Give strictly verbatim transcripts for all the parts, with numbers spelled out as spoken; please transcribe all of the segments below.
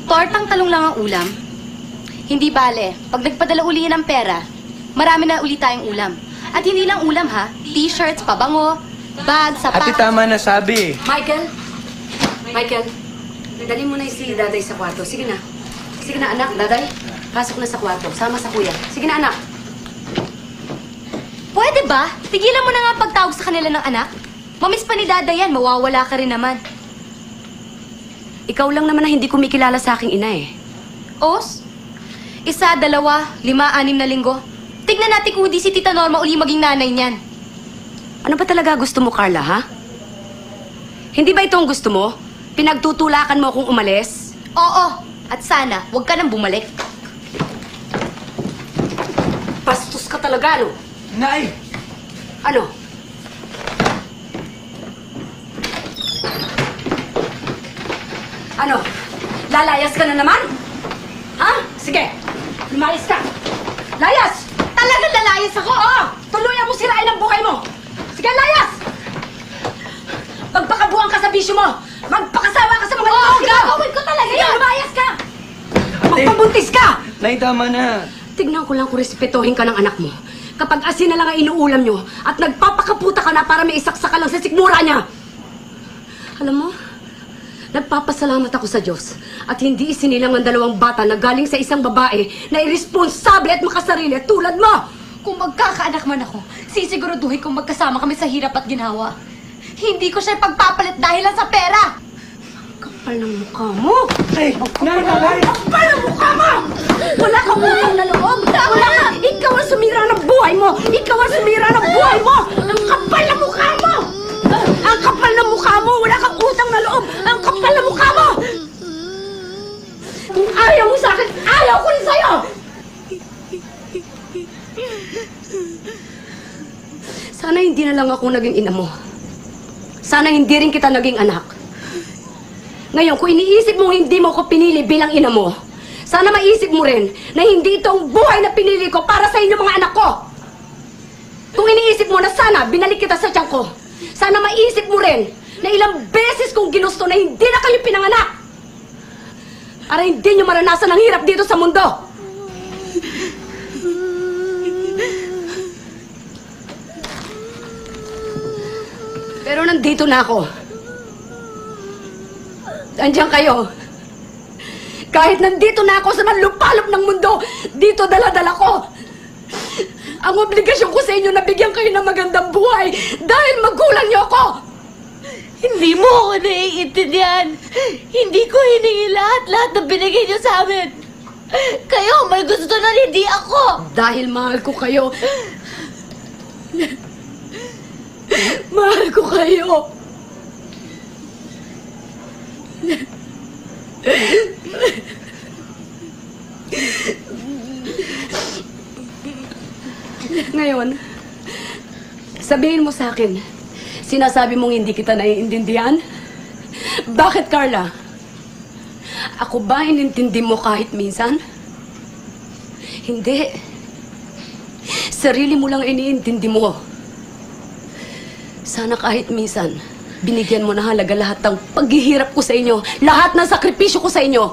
Tortang talong lang ang ulam. Hindi bale, pag nagpadala uli ng pera, marami na uli tayong ulam. At hindi lang ulam ha, t-shirts, pabango, bag, sapatos. Ate, tama na sabi. Michael? Michael, dali mo na si Daday sa kwarto. Sige na. Sige na, anak. Daday, pasok na sa kwarto. Sama sa kuya. Sige na, anak. Pwede ba? Tigilan mo na nga pagtawag sa kanila ng anak. Mamiss pa ni Dada yan, mawawala ka rin naman. Ikaw lang naman na hindi kumikilala sa aking ina eh. Os? Isa, dalawa, lima, anim na linggo. Tignan natin kung hindi si Tita Norma uli maging nanay niyan. Ano ba talaga gusto mo, Carla, ha? Hindi ba ito ang gusto mo? Pinagtutulakan mo akong umalis? Oo, at sana, huwag ka nang bumalik. Bastos ka talaga, no? Nay! Ano? Ano? Lalayas ka na naman? Ha? Sige, lumayas ka. Layas! Talagang lalayas ako! Oo! Tuluyan mo sirain ang buhay mo! Sige, layas! Magpakabuang ka sa bisyo mo! Magpakasawa ka sa mga Oo, lalaki mo! gagawin ko talaga Sige, yan! lumayas ka! Ate! Magpabuntis ka! Nay, tama na. Tignan ko lang kung respetuhin ka ng anak mo. Kapag asin na lang ang inuulam nyo at nagpapakaputa ka na para may isaksa ka lang sa sikmura niya. Alam mo, nagpapasalamat ako sa Diyos at hindi isinilang ang dalawang bata na galing sa isang babae na irresponsable at makasarili tulad mo. Kung magkakaanak man ako, sisiguraduhin kong magkasama kami sa hirap at ginawa. Hindi ko siya pagpapalit dahil lang sa pera! Kapal ng mukha mo! Ay! Nay, nay! Kapal ng mukha mo! Wala kang utang na loob! Wala ka! Ikaw ang sumira ng buhay mo! Ikaw ang sumira ng buhay mo! Ang kapal ng mukha mo! Ang kapal ng mukha mo! Wala kang utang na loob! Ang kapal ng mukha mo! Kung ayaw mo sa akin, ayaw ko rin sa'yo! Sana hindi na lang ako naging ina mo. Sana hindi rin kita naging anak. Ngayon, kung iniisip mong hindi mo ko pinili bilang ina mo, sana maisip mo rin na hindi ito ang buhay na pinili ko para sa inyo mga anak ko. Kung iniisip mo na sana binalik kita sa tiyan ko, sana maisip mo rin na ilang beses kong ginusto na hindi na kayo pinanganak para hindi nyo maranasan ang hirap dito sa mundo. Pero nandito na ako. Andiyan kayo. Kahit nandito na ako sa manlupalop ng mundo, dito dala-dala ko. Ang obligasyon ko sa inyo na bigyan kayo ng magandang buhay dahil magulang niyo ako. Hindi mo ako naiintindihan. Hindi ko hiningi lahat-lahat na binigay niyo sa amin. Kayo, may gusto na hindi ako. Dahil mahal ko kayo. Mahal ko kayo. Ngayon, sabihin mo sa akin, sinasabi mong hindi kita naiintindihan? Bakit, Carla? Ako ba inintindi mo kahit minsan? Hindi. Sarili mo lang iniintindi mo. Sana kahit minsan, binigyan mo na halaga lahat ng paghihirap ko sa inyo, lahat ng sakripisyo ko sa inyo.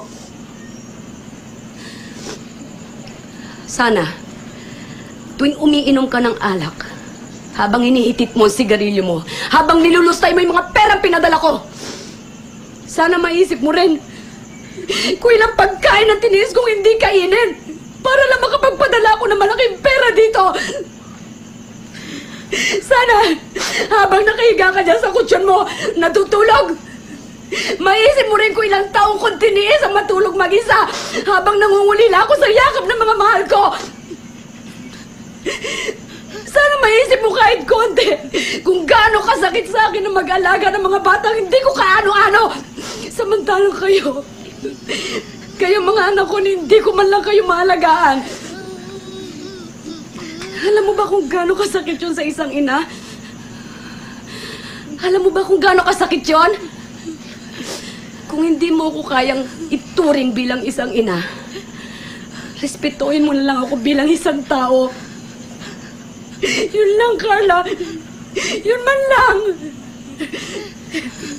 Sana, tuwing umiinom ka ng alak, habang hinihitit mo ang sigarilyo mo, habang nilulustay mo yung mga perang pinadala ko, sana maisip mo rin kung ilang pagkain ang tiniis kong hindi kainin para lang makapagpadala ako ng malaking pera dito. Sana, habang nakahiga ka dyan sa kutsyon mo, natutulog, maisip mo rin kung ilang taong kong tiniis ang matulog mag-isa habang nangungulila ako sa yakap ng mga mahal ko. Sana maisip mo kahit konti kung gaano kasakit sa akin ang mag-alaga ng mga batang hindi ko kaano-ano. Samantalang kayo, kayo mga anak ko, hindi ko man lang kayo maalagaan. Alam mo ba kung gaano kasakit yun sa isang ina? Alam mo ba kung gaano kasakit yun? Kung hindi mo ko kayang ituring bilang isang ina, respetuhin mo na lang ako bilang isang tao. Yun lang, Carla. Yun man lang.